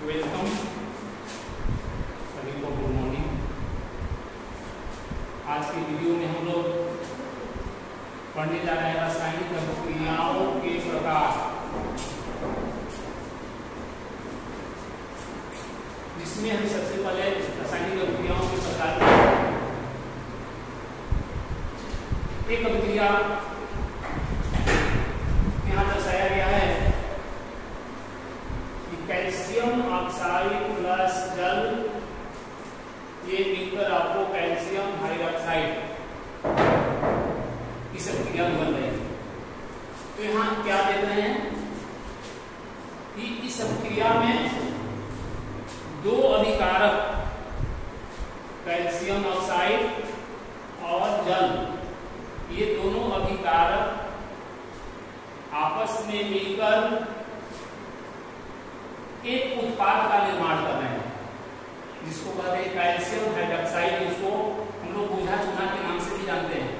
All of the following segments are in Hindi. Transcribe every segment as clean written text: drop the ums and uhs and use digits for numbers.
वेलकम सभी को, गुड मॉर्निंग। आज की वीडियो में हम लोग पढ़ने जा रहे हैं रासायनिक अभिक्रियाओं के प्रकार, जिसमें हम सबसे पहले रासायनिक अभिक्रियाओं के प्रकार एक अभिक्रिया यहाँ दर्शाया गया है कि कैल्शियम ऑक्साइड प्लस जल, ये मिलकर आपको कैल्शियम हाइड्रॉक्साइड इस अभिक्रिया में बन रही है। तो यहाँ क्या देख रहे हैं कि इस अभिक्रिया में दो अभिकारक कैल्शियम ऑक्साइड और जल, ये दोनों अभिकारक आपस में मिलकर एक उत्पाद का निर्माण कर रहे हैं, जिसको कहते हैं कैल्शियम हाइड्रॉक्साइड। इसको हम लोग बुझा चूना के नाम से भी जानते हैं।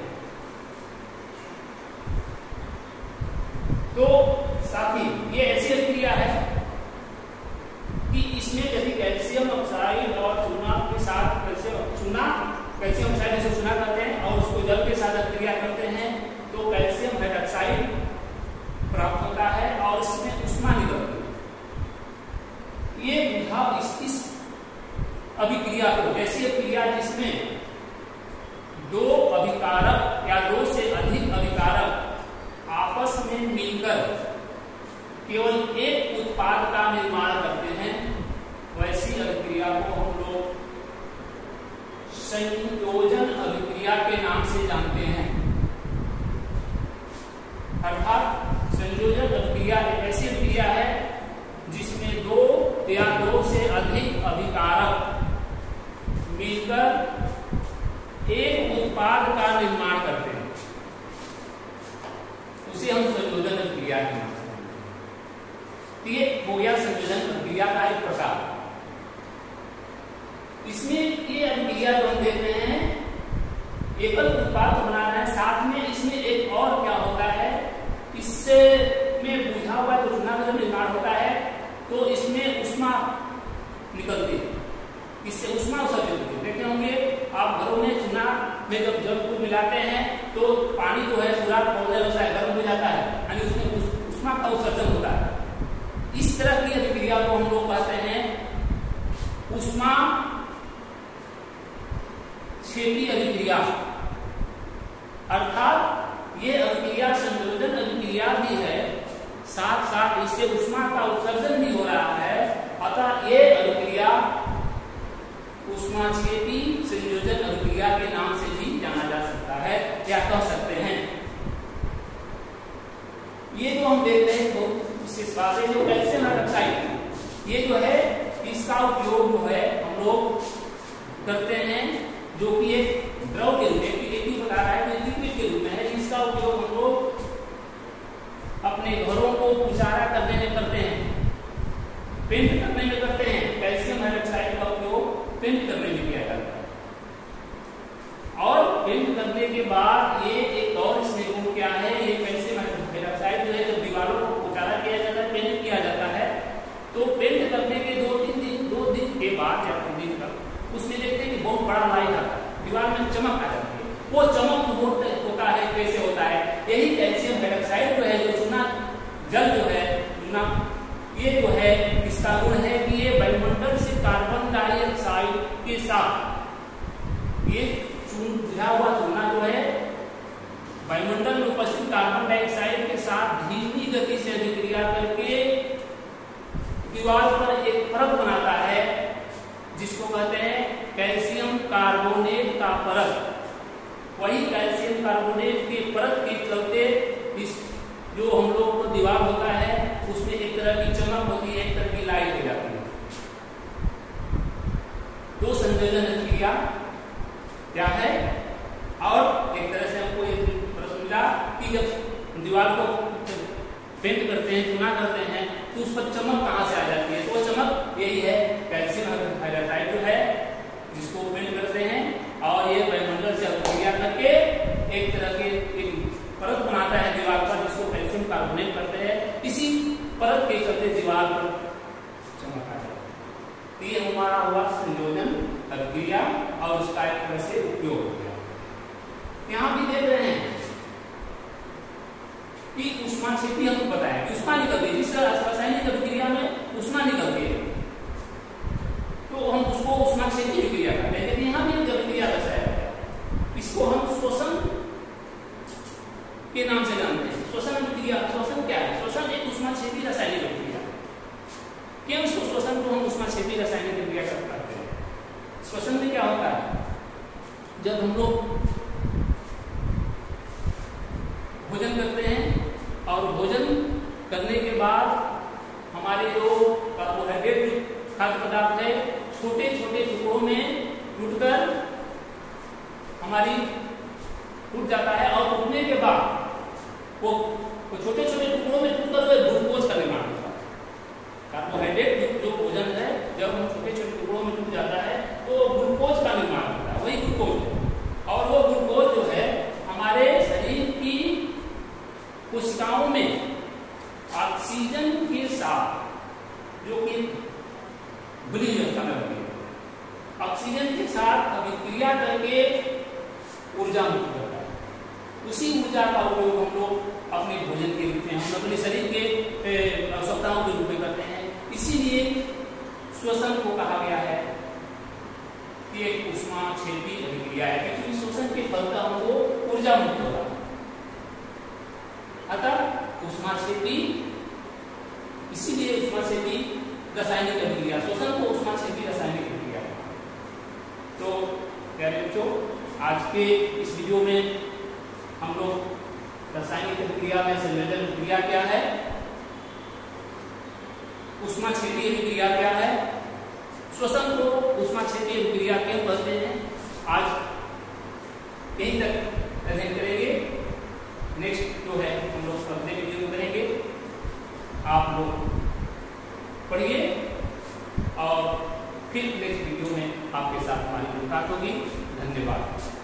तो साथी ये ऐसी अभिक्रिया है कि इसमें यदि कैल्शियम ऑक्साइड और चूना के साथ कैल्शियम ऑक्साइड जैसे चूना करते हैं और उसको जल के साथ अभिक्रिया करते हैं तो कैल्शियम हाइड्रॉक्साइड प्राप्त होता है और इसमें ऊष्मा निकलती है। ये बुझा इस अभिक्रिया को, ऐसी अभिक्रिया जिसमें दो अभिकारक या दो से अधिक अभिकारक आपस में मिलकर केवल एक उत्पाद का निर्माण करते हैं, वैसी अभिक्रिया को हम लोग संयोजन अभिक्रिया के नाम से जानते हैं। अर्थात संयोजन अभिक्रिया एक ऐसी अभिक्रिया है जिसमें दो या दो से अधिक अभिकारक मिलकर एक उत्पाद का निर्माण करते हैं, उसे हम संयोजन अभिक्रिया के नाम से जानते हैं। ये हो गया संयोजन अभिक्रिया का एक प्रकार। इसमें ये अभिक्रिया जो हम देख रहे हैं एकल उत्पाद बना रहे हैं, साथ में इसमें एक और क्या होता है, इससे में बुझा हुआ जो चूना का निर्माण होता है तो इसमें ऊष्मा निकलती है, इससे ऊष्मा उत्सर्जित होती है। देखे होंगे आप घरों में चूना में जब जल को मिलाते हैं तो पानी जो है पूरा गर्म हो जाता है, यानी उसमें ऊष्मा का उत्सर्जन होता है। इस तरह की अभिक्रिया को हम लोग कहते हैं ऊष्मा क्षेपी अभिक्रिया। अर्थात ये अभिक्रिया संयोजन अभिक्रिया भी है, साथ साथ इससे ऊष्मा का उत्सर्जन भी हो रहा है, अतः ये अभिक्रिया ऊष्माक्षेपी संयोजन अभिक्रिया के नाम से भी जाना जा सकता है या कह सकते हैं। ये जो हम देख रहे हैं बहुत विशेष बात है, जो कैल्शियम हाइड्रॉक्साइड ये जो है इसका उपयोग जो है हम लोग करते हैं, जो कि एक द्रव के रूप में एक ही बता रहा है कि लिक्विड के रूप में है। इसका उपयोग हम लोग अपने घरों को उजाला करने में करते हैं, पेंट करने में करते हैं। कैल्शियम हाइड्रॉक्साइड का उपयोग पेंट करने में किया जाता है, और पेंट करने के बाद ये एक और इसमें गुण क्या है, ये कैल्शियम हाइड्रॉक्साइड जो है जब दीवारों को उजाला किया जाता है, पेंट किया जाता है, तो पेंट करने के दो दिन के बाद या 3 दिन तक उसमें देखते हैं कि बहुत बड़ा लाइट आता है, दीवार में चमक आ जाती है। वो चमक होता है, कैसे होता है, यही कैल्शियम हाइड्रॉक्साइड जो है, जो चूना जल जो है चूना, ये जो है इसका गुण है कि ये वायुमंडल से कार्बन डाइऑक्साइड के साथ, ये बुझा हुआ चूना जो है वायुमंडल में उपस्थित कार्बन डाइऑक्साइड के साथ धीमी गति से अभिक्रिया करके दीवार पर एक परत बनाता है, जिसको कहते हैं कैल्शियम कार्बोनेट का परत। वही कैल्शियम कार्बोनेट के परत के चलते इस जो हम लोग को दीवार होता है उसमें एक तरह की चमक होती है, एक तरह की लाइट हो जाती है। तो संयोजन अभिक्रिया क्या है, और एक तरह से हमको एक प्रश्न मिला कि जब दीवार को पेंट करते हैं, चूना करते हैं, तो उस पर चमक कहाँ से आ जाती है, तो चमक यही है कैल्शियम हाइड्रॉक्साइड जो है जिसको पेंट करते हैं, और ये वायुमंडल से अभिक्रिया करके एक तरह के एक परत बनाता है दीवार पर, जिसको कैल्शियम कार्बोनेट करते हैं। इसी परत के चलते दीवार पर चमक आ जाती है। ये हमारा हुआ संयोजन अभिक्रिया और उसका एक तरह से उपयोग हो गया। यहाँ भी देख रहे हैं कि ऊष्माक्षेपी हमको बताया कि ऊष्मा निकलती है, जिस रासायनिक अभिक्रिया में ऊष्मा निकलती है तो हम उसको ऊष्माक्षेपी अभिक्रिया कहते हैं। लेकिन यहाँ भी एक अभिक्रिया दर्शाया गया, इसको हम शोषण के नाम से जानते हैं। शोषण अभिक्रिया, शोषण क्या है? शोषण एक ऊष्माक्षेपी रासायनिक अभिक्रिया। क्यों इसको शोषण को हम ऊष्माक्षेपी रासायनिक अभिक्रिया करते हैं? शोषण में क्या होता है, जब हम लोग भोजन करते हैं और भोजन करने के बाद हमारे जो कार्बोहाइड्रेट खाद्य पदार्थ है छोटे छोटे टुकड़ों में टूटकर हमारी टूट जाता है और टूटने के बाद वो छोटे छोटे टुकड़ों में टूटकर ग्लूकोज का निर्माण होता है। कार्बोहाइड्रेट जो भोजन है जब हम छोटे छोटे टुकड़ों में टूट जाता है तो ग्लूकोज का निर्माण होता है, वही ग्लूकोज है। और वो ग्लूकोज जो है हमारे शरीर की कोशिकाओं में ऑक्सीजन के साथ, जो कि खुली व्यवस्था में होती है, ऑक्सीजन के साथ अभिक्रिया करके ऊर्जा मुक्त करता है। उसी ऊर्जा का उपयोग हम लोग अपने भोजन के रूप में, हम अपने शरीर के आवश्यकताओं के रूप में करते हैं। इसीलिए श्वसन को कहा गया है कि एक ऊष्माक्षेपी अभिक्रिया है, क्योंकि श्वसन के फलता हमको ऊर्जा मुक्त हो रहा है। अतः ऊष्माक्षेपी, इसीलिए ऊष्माक्षेपी रासायनिक अभिक्रिया, श्वसन को ऊष्माक्षेपी रासायनिक अभिक्रिया। तो प्यारे बच्चों, आज के इस वीडियो में हम लोग रासायनिक अभिक्रिया में संयोजन अभिक्रिया क्या है, ऊष्माक्षेपी अभिक्रिया क्या है, श्वसन को ऊष्माक्षेपी अभिक्रिया क्यों कहते हैं, आज यहीं तक अध्ययन करेंगे। नेक्स्ट जो है हम लोग अगले वीडियो में करेंगे। आप लोग पढ़िए और फिर नेक्स्ट वीडियो में आपके साथ हमारी मुलाकात होगी। धन्यवाद।